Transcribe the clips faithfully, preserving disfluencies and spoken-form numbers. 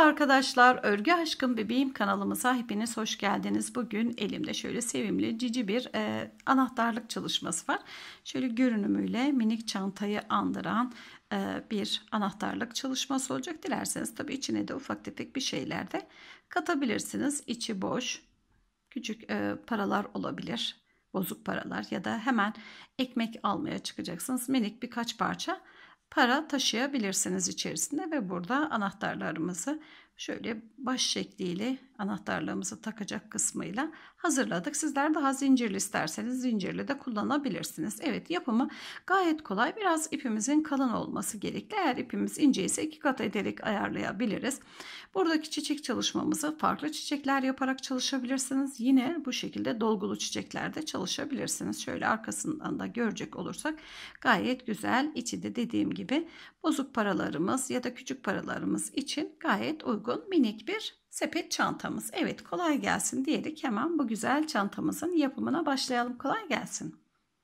arkadaşlar, Örgü Aşkım Bebeğim kanalımıza hepiniz hoş geldiniz. Bugün elimde şöyle sevimli cici bir e, anahtarlık çalışması var. Şöyle görünümüyle minik çantayı andıran e, bir anahtarlık çalışması olacak. Dilerseniz tabii içine de ufak tefek bir şeyler de katabilirsiniz. İçi boş, küçük e, paralar olabilir, bozuk paralar ya da hemen ekmek almaya çıkacaksınız. Minik birkaç parça para taşıyabilirsiniz içerisinde ve burada anahtarlarımızı şöyle baş şekliyle anahtarlığımızı takacak kısmıyla hazırladık. Sizler daha zincirli isterseniz zincirli de kullanabilirsiniz. Evet, yapımı gayet kolay. Biraz ipimizin kalın olması gerekli. Eğer ipimiz ince ise iki kat ederek ayarlayabiliriz. Buradaki çiçek çalışmamızı farklı çiçekler yaparak çalışabilirsiniz. Yine bu şekilde dolgulu çiçeklerde çalışabilirsiniz. Şöyle arkasından da görecek olursak gayet güzel. İçi de dediğim gibi bozuk paralarımız ya da küçük paralarımız için gayet uygun minik bir sepet çantamız. Evet, kolay gelsin diyerek hemen bu güzel çantamızın yapımına başlayalım. Kolay gelsin.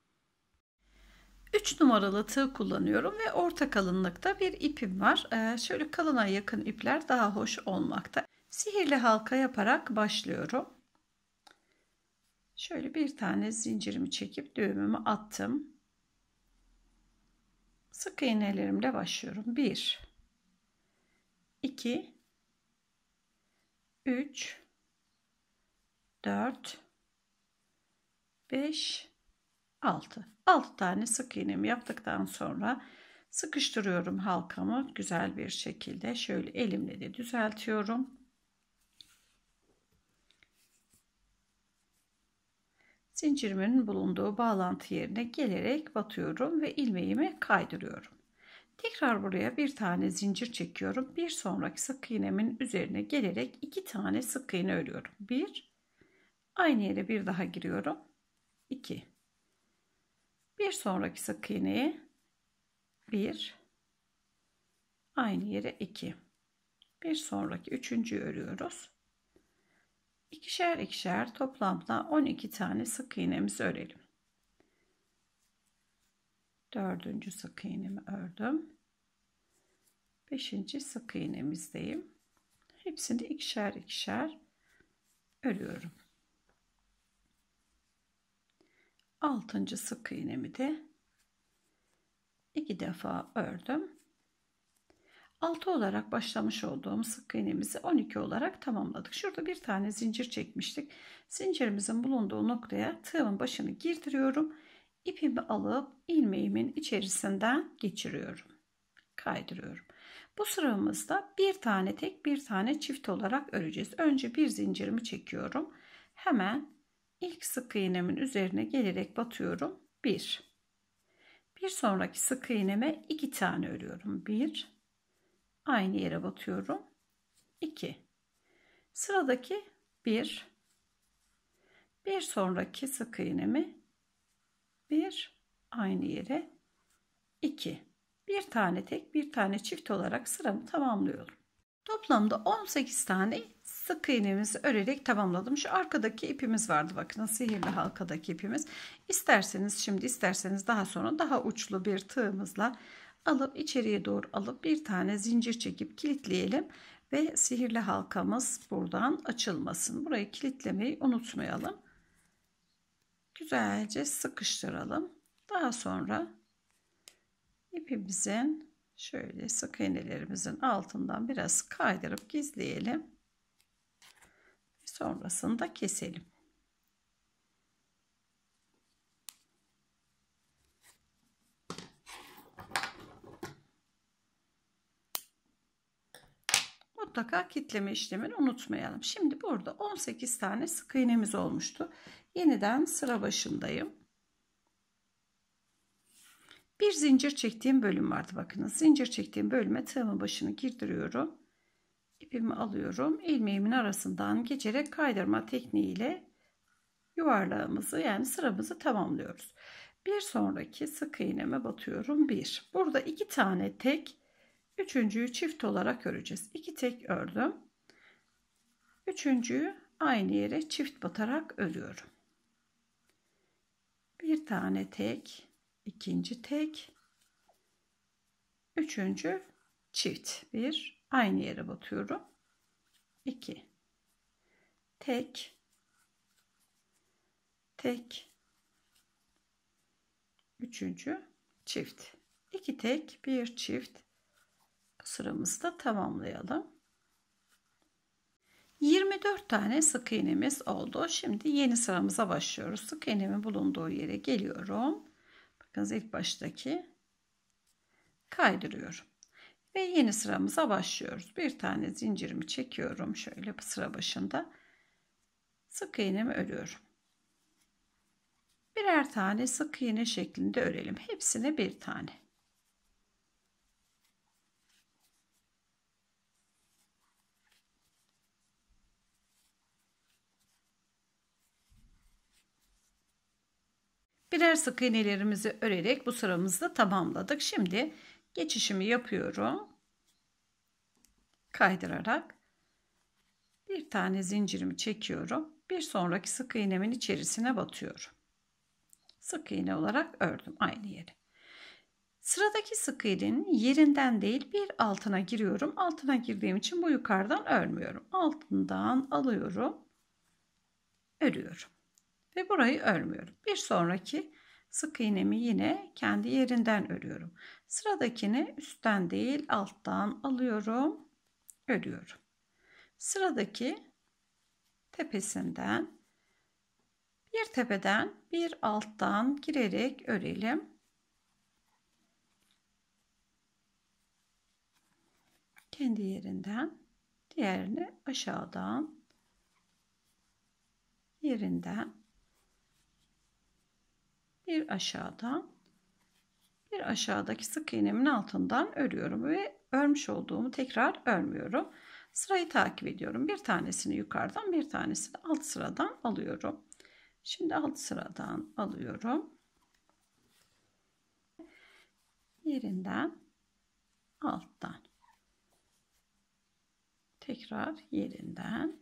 üç numaralı tığ kullanıyorum ve orta kalınlıkta bir ipim var. Ee, şöyle kalına yakın ipler daha hoş olmakta. Sihirli halka yaparak başlıyorum. Şöyle bir tane zincirimi çekip düğümümü attım. Sık iğnelerimle başlıyorum. bir iki üç dört beş altı. altı tane sık iğnemi yaptıktan sonra sıkıştırıyorum halkamı güzel bir şekilde. Şöyle elimle de düzeltiyorum. Zincirimin bulunduğu bağlantı yerine gelerek batıyorum ve ilmeğimi kaydırıyorum. Tekrar buraya bir tane zincir çekiyorum. Bir sonraki sık iğnemin üzerine gelerek iki tane sık iğne örüyorum. bir, aynı yere bir daha giriyorum. iki, bir sonraki sık iğneye bir, aynı yere iki, bir sonraki üçüncüyü örüyoruz. İkişer ikişer toplamda on iki tane sık iğnemizi örelim. Dördüncü sık iğnemi ördüm. Beşinci sık iğnemizdeyim. Hepsini ikişer ikişer örüyorum. Altıncı sık iğnemi de iki defa ördüm. altı olarak başlamış olduğum sık iğnemizi on iki olarak tamamladık. Şurada bir tane zincir çekmiştik. Zincirimizin bulunduğu noktaya tığımın başını girdiriyorum. İpimi alıp ilmeğimin içerisinden geçiriyorum. Kaydırıyorum. Bu sıramızda bir tane tek bir tane çift olarak öreceğiz. Önce bir zincirimi çekiyorum. Hemen ilk sık iğnemin üzerine gelerek batıyorum. bir. Bir sonraki sık iğneme iki tane örüyorum. bir. Aynı yere batıyorum. iki. Sıradaki bir. Bir sonraki sık iğnemi bir. Aynı yere iki. Bir tane tek bir tane çift olarak sıramı tamamlıyorum. Toplamda on sekiz tane sık iğnemizi örerek tamamladım. Şu arkadaki ipimiz vardı, bakın sihirli halkadaki ipimiz. İsterseniz şimdi isterseniz daha sonra daha uçlu bir tığımızla alıp içeriye doğru alıp bir tane zincir çekip kilitleyelim ve sihirli halkamız buradan açılmasın. Burayı kilitlemeyi unutmayalım. Güzelce sıkıştıralım. Daha sonra ipimizin şöyle sık iğnelerimizin altından biraz kaydırıp gizleyelim. Sonrasında keselim. Mutlaka kitleme işlemini unutmayalım. Şimdi burada on sekiz tane sık iğnemiz olmuştu. Yeniden sıra başındayım. Bir zincir çektiğim bölüm vardı. Bakınız, zincir çektiğim bölüme tığımın başını girdiriyorum. İpimi alıyorum. İlmeğimin arasından geçerek kaydırma tekniğiyle yuvarlağımızı yani sıramızı tamamlıyoruz. Bir sonraki sık iğneme batıyorum. bir. Burada iki tane tek, üçüncüyü çift olarak öreceğiz. iki tek ördüm. Üçüncüyü aynı yere çift batarak örüyorum. Bir tane tek, ikinci tek, üçüncü çift, bir, aynı yere batıyorum. iki, tek, tek, üçüncü çift, iki tek, bir çift. Sıramızı da tamamlayalım. yirmi dört tane sık iğnemiz oldu. Şimdi yeni sıramıza başlıyoruz. Sık iğnemin bulunduğu yere geliyorum. Bakın ilk baştaki kaydırıyorum. Ve yeni sıramıza başlıyoruz. Bir tane zincirimi çekiyorum. Şöyle sıra başında. Sık iğnemi örüyorum. Birer tane sık iğne şeklinde örelim. Hepsine bir tane. Birer sık iğnelerimizi örerek bu sıramızı da tamamladık. Şimdi geçişimi yapıyorum. Kaydırarak bir tane zincirimi çekiyorum. Bir sonraki sık iğnemin içerisine batıyorum. Sık iğne olarak ördüm aynı yeri. Sıradaki sık iğnenin yerinden değil bir altına giriyorum. Altına girdiğim için bu yukarıdan örmüyorum. Altından alıyorum. Örüyorum. Ve burayı örmüyorum. Bir sonraki sık iğnemi yine kendi yerinden örüyorum. Sıradakini üstten değil alttan alıyorum. Örüyorum. Sıradaki tepesinden bir tepeden bir alttan girerek örelim. Kendi yerinden diğerini aşağıdan yerinden bir aşağıdan bir aşağıdaki sık iğnemin altından örüyorum ve örmüş olduğumu tekrar örmüyorum. Sırayı takip ediyorum. Bir tanesini yukarıdan bir tanesini alt sıradan alıyorum. Şimdi alt sıradan alıyorum. Yerinden alttan. Tekrar yerinden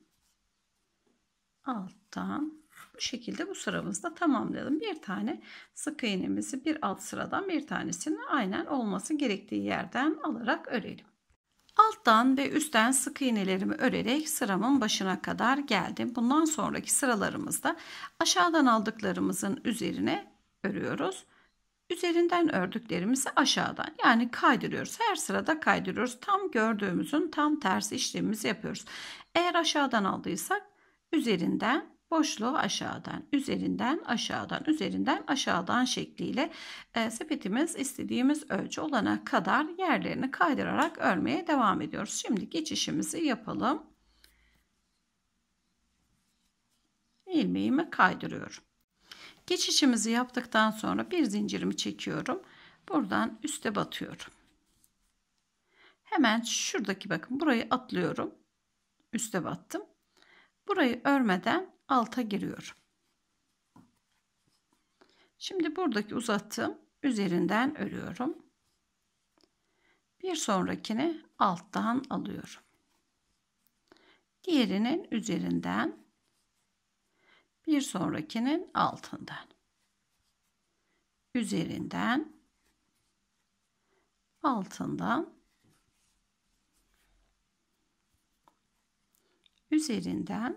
alttan. Bu şekilde bu sıramızda tamamlayalım. Bir tane sık iğnemizi bir alt sıradan bir tanesini aynen olması gerektiği yerden alarak örelim. Alttan ve üstten sık iğnelerimi örerek sıramın başına kadar geldim. Bundan sonraki sıralarımızda aşağıdan aldıklarımızın üzerine örüyoruz. Üzerinden ördüklerimizi aşağıdan yani kaydırıyoruz. Her sırada kaydırıyoruz. Tam gördüğümüzün tam tersi işlemimizi yapıyoruz. Eğer aşağıdan aldıysak üzerinden boşluğu aşağıdan, üzerinden aşağıdan, üzerinden aşağıdan şekliyle e, sepetimiz istediğimiz ölçü olana kadar yerlerini kaydırarak örmeye devam ediyoruz. Şimdi geçişimizi yapalım. İlmeğimi kaydırıyorum. Geçişimizi yaptıktan sonra bir zincirimi çekiyorum. Buradan üste batıyorum. Hemen şuradaki bakın burayı atlıyorum. Üste battım. Burayı örmeden alta giriyorum. Şimdi buradaki uzattığım üzerinden örüyorum. Bir sonrakini alttan alıyorum. Diğerinin üzerinden, bir sonrakinin altından, üzerinden, altından, üzerinden,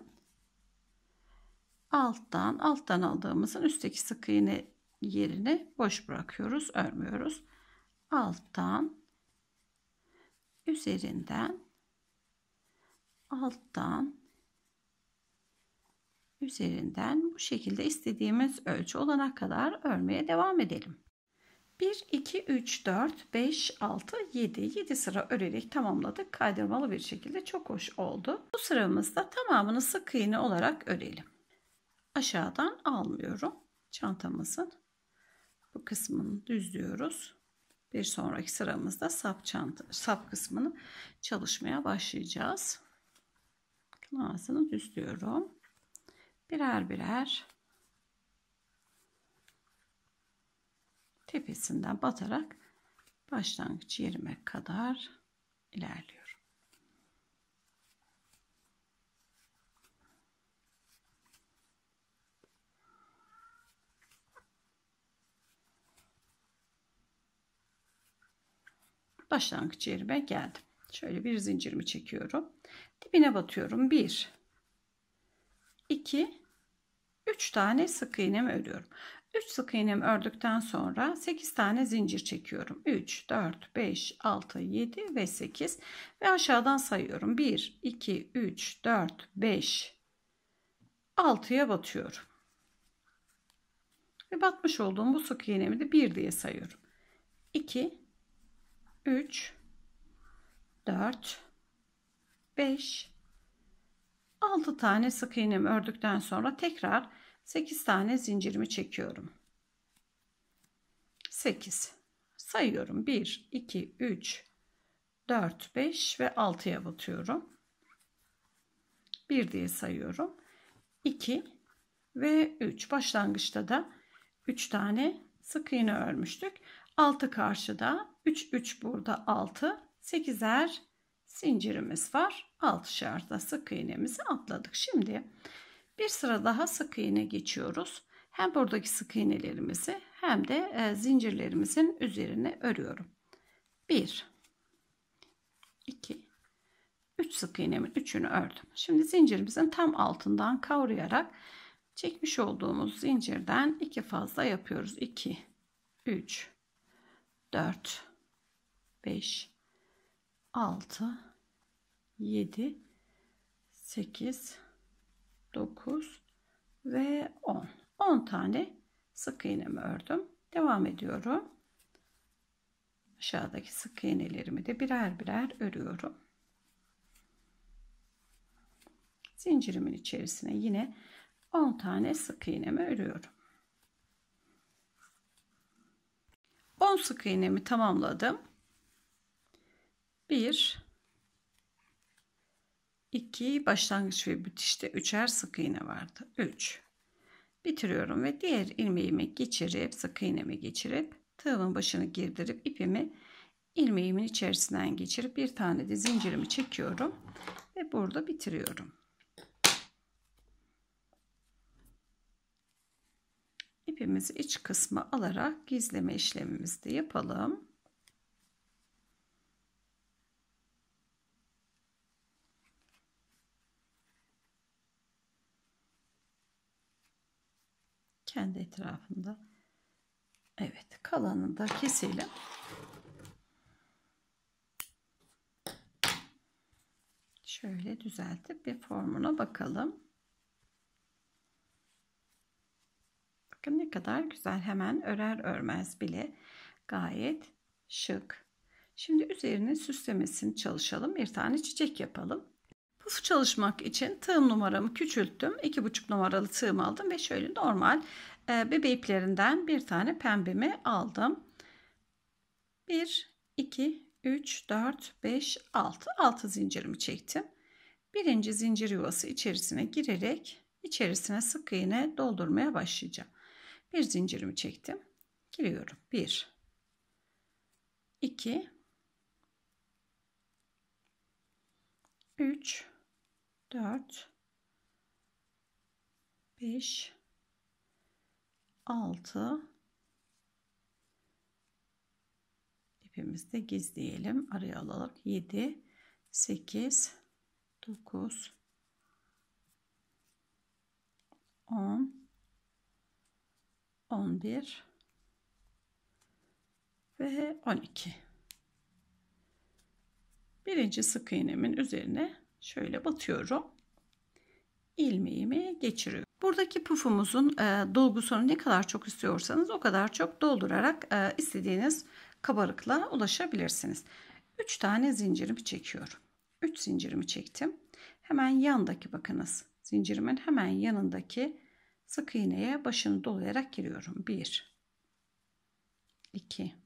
alttan, alttan aldığımızın üstteki sık iğne yerini boş bırakıyoruz, örmüyoruz. Alttan, üzerinden, alttan, üzerinden bu şekilde istediğimiz ölçü olana kadar örmeye devam edelim. bir, iki, üç, dört, beş, altı, yedi. yedi sıra örerek tamamladık. Kaydırmalı bir şekilde çok hoş oldu. Bu sıramızda tamamını sık iğne olarak örelim. Aşağıdan almıyorum. Çantamızın bu kısmını düzlüyoruz. Bir sonraki sıramızda sap çanta, sap kısmını çalışmaya başlayacağız. Ağzını düzlüyorum. Birer birer tepesinden batarak başlangıç yerime kadar ilerliyorum. Başlangıç yerime geldim. Şöyle bir zincirimi çekiyorum. Dibine batıyorum. bir, iki, üç tane sık iğnemi örüyorum. üç sık iğnemi ördükten sonra sekiz tane zincir çekiyorum. üç, dört, beş, altı, yedi ve sekiz ve aşağıdan sayıyorum. bir, iki, üç, dört, beş, altıya batıyorum. Ve batmış olduğum bu sık iğnemi de bir diye sayıyorum. iki, üç, dört, beş, altı tane sık iğnemi ördükten sonra tekrar sekiz tane zincirimi çekiyorum. sekiz sayıyorum. bir, iki, üç, dört, beş ve altıya batıyorum. bir diye sayıyorum. iki ve üç. Başlangıçta da üç tane sık iğne örmüştük. altı karşıda, üç, üç burada altı, sekizer zincirimiz var. altışar da sık iğnemizi atladık. Şimdi bir sıra daha sık iğne geçiyoruz. Hem buradaki sık iğnelerimizi hem de zincirlerimizin üzerine örüyorum. bir, iki, üç sık iğnemin üçünü ördüm. Şimdi zincirimizin tam altından kavrayarak çekmiş olduğumuz zincirden iki fazla yapıyoruz. iki, üç, dört, beş, altı, yedi, sekiz, dokuz ve on. on tane sık iğnemi ördüm. Devam ediyorum. Aşağıdaki sık iğnelerimi de birer birer örüyorum. Zincirimin içerisine yine on tane sık iğnemi örüyorum. on sık iğnemi tamamladım. bir, iki, başlangıç ve bitişte üçer sık iğne vardı. üç. Bitiriyorum ve diğer ilmeğimi geçirip, sık iğnemi geçirip, tığımın başını girdirip ipimi ilmeğimin içerisinden geçirip bir tane de zincirimi çekiyorum ve burada bitiriyorum. İpimizi iç kısma alarak gizleme işlemimizi de yapalım. Kendi etrafında. Evet, kalanını da keselim. Şöyle düzeltip bir formuna bakalım. Bakın ne kadar güzel, hemen örer örmez bile gayet şık. Şimdi üzerine süslemesini çalışalım. Bir tane çiçek yapalım. Puf çalışmak için tığım numaramı küçülttüm. iki buçuk numaralı tığım aldım ve şöyle normal e, bebe iplerinden bir tane pembemi aldım. bir, iki, üç, dört, beş, altı. altı zincirimi çektim. Birinci zincir yuvası içerisine girerek içerisine sık iğne doldurmaya başlayacağım. Bir zincirimi çektim. Giriyorum. bir, iki, üç, dört, beş, altı. İpimizi de gizleyelim. Araya alalım. yedi, sekiz, dokuz, on, on bir ve on iki. Birinci sık iğnemin üzerine şöyle batıyorum. İlmeğimi geçiriyorum. Buradaki pufumuzun e, dolgusunu ne kadar çok istiyorsanız o kadar çok doldurarak e, istediğiniz kabarıklığa ulaşabilirsiniz. üç tane zincirimi çekiyorum. üç zincirimi çektim. Hemen yandaki, bakınız, zincirimin hemen yanındaki sık iğneye başını dolayarak giriyorum. bir, iki,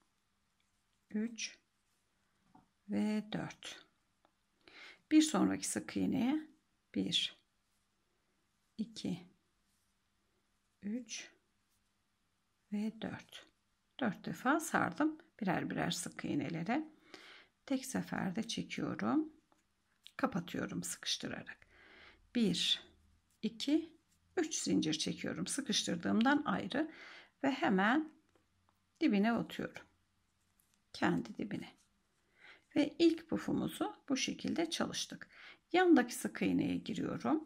üç ve dört. Bir sonraki sık iğneye bir, iki, üç ve dört. dört defa sardım birer birer sık iğnelere. Tek seferde çekiyorum. Kapatıyorum sıkıştırarak. bir, iki, üç zincir çekiyorum sıkıştırdığımdan ayrı ve hemen dibine batıyorum. Kendi dibine. Ve ilk pufumuzu bu şekilde çalıştık. Yandaki sık iğneye giriyorum.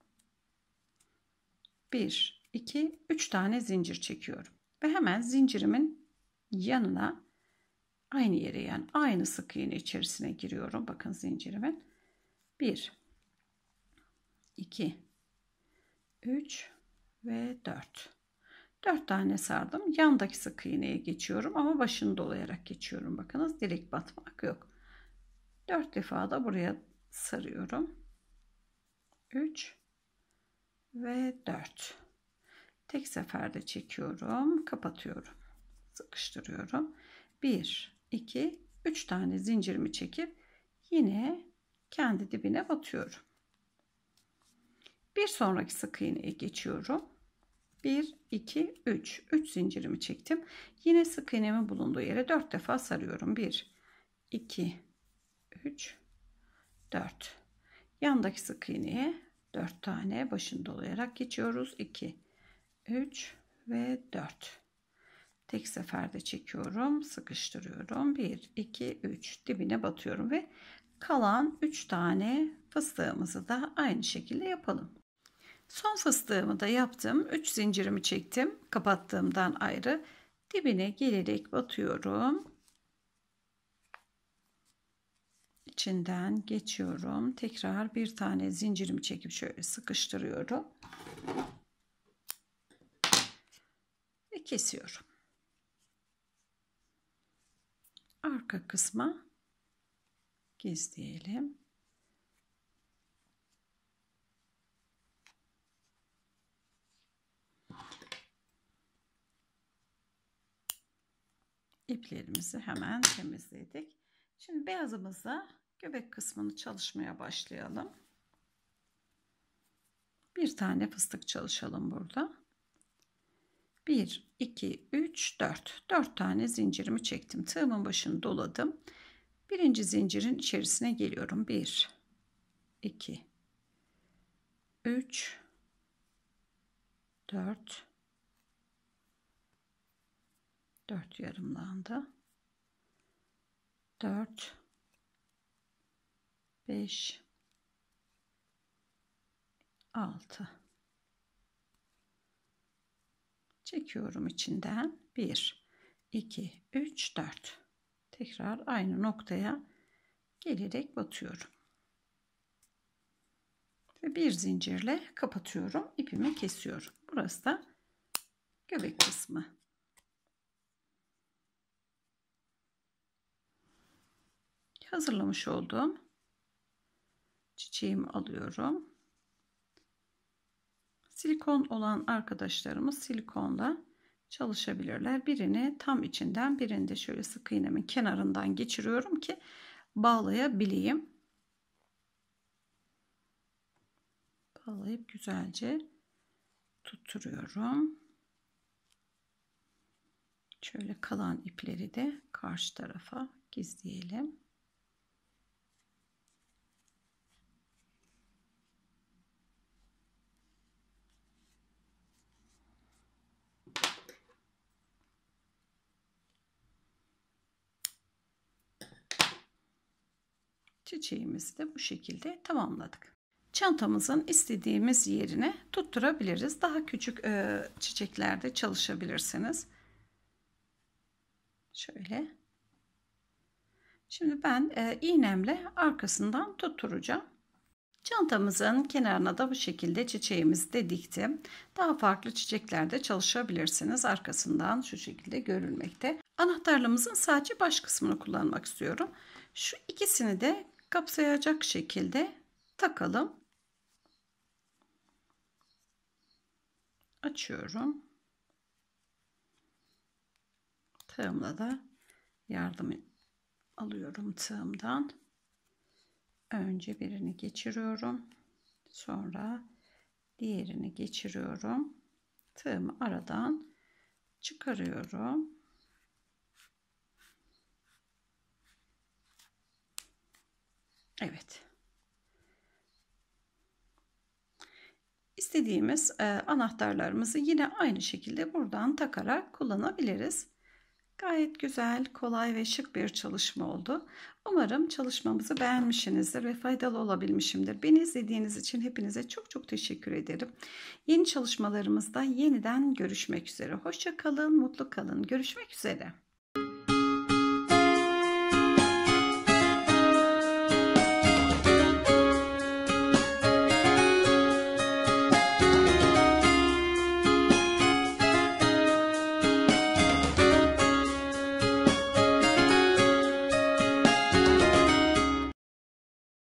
bir, iki, üç tane zincir çekiyorum. Ve hemen zincirimin yanına aynı yere, yani aynı sık iğne içerisine giriyorum. Bakın zincirimin. bir, iki, üç ve dört. dört tane sardım. Yandaki sık iğneye geçiyorum ama başını dolayarak geçiyorum. Bakınız, direkt batmak yok. dört defa da buraya sarıyorum. üç ve dört. Tek seferde çekiyorum, kapatıyorum. Sıkıştırıyorum. bir, iki, üç tane zincirimi çekip yine kendi dibine batıyorum. Bir sonraki sık iğneye geçiyorum. bir, iki, üç. üç zincirimi çektim. Yine sık iğnemin bulunduğu yere dört defa sarıyorum. bir, iki, üç, dört. Yandaki sık iğneye dört tane başını dolayarak geçiyoruz. iki, üç ve dört. Tek seferde çekiyorum, sıkıştırıyorum. bir, iki, üç dibine batıyorum ve kalan üç tane fıstığımızı da aynı şekilde yapalım. Son fıstığımı da yaptım. üç zincirimi çektim. Kapattığımdan ayrı dibine gelerek batıyorum. İçinden geçiyorum. Tekrar bir tane zincirimi çekip şöyle sıkıştırıyorum. Ve kesiyorum. Arka kısma gizleyelim. İplerimizi hemen temizledik. Şimdi beyazımızla göbek kısmını çalışmaya başlayalım. Bir tane fıstık çalışalım burada. bir, iki, üç, dört. dört tane zincirimi çektim. Tığımın başını doladım. Birinci zincirin içerisine geliyorum. bir, iki, üç, dört. dört yarımlandı. dört, beş, altı. Çekiyorum içinden. bir, iki, üç, dört. Tekrar aynı noktaya gelerek batıyorum. Ve bir zincirle kapatıyorum. İpimi kesiyorum. Burası da göbek kısmı. Hazırlamış olduğum çiçeğimi alıyorum. Silikon olan arkadaşlarımız silikonla çalışabilirler. Birini tam içinden, birini de şöyle sık iğnemin kenarından geçiriyorum ki bağlayabileyim. Bağlayıp güzelce tutturuyorum. Şöyle kalan ipleri de karşı tarafa gizleyelim. Çiçeğimizi de bu şekilde tamamladık. Çantamızın istediğimiz yerine tutturabiliriz. Daha küçük e, çiçeklerde çalışabilirsiniz. Şöyle. Şimdi ben e, iğnemle arkasından tutturacağım. Çantamızın kenarına da bu şekilde çiçeğimizi de diktim. Daha farklı çiçeklerde çalışabilirsiniz. Arkasından şu şekilde görülmekte. Anahtarlığımızın sadece baş kısmını kullanmak istiyorum. Şu ikisini de kapsayacak şekilde takalım. Açıyorum. Tığımla da yardım alıyorum tığımdan. Önce birini geçiriyorum. Sonra diğerini geçiriyorum. Tığımı aradan çıkarıyorum. Evet. İstediğimiz e, anahtarlarımızı yine aynı şekilde buradan takarak kullanabiliriz. Gayet güzel, kolay ve şık bir çalışma oldu. Umarım çalışmamızı beğenmişsinizdir ve faydalı olabilmişimdir. Beni izlediğiniz için hepinize çok çok teşekkür ederim. Yeni çalışmalarımızda yeniden görüşmek üzere. Hoşça kalın, mutlu kalın. Görüşmek üzere.